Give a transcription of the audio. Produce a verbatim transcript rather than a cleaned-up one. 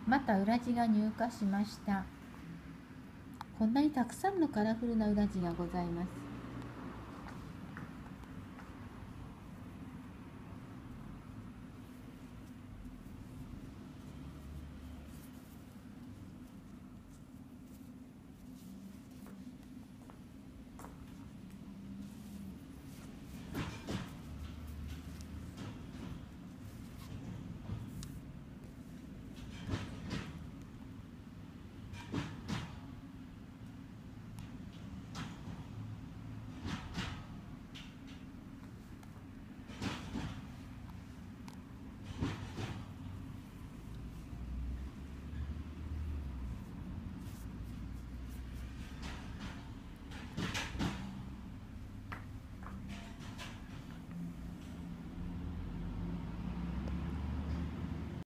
また裏地が入荷しました。こんなにたくさんのカラフルな裏地がございます。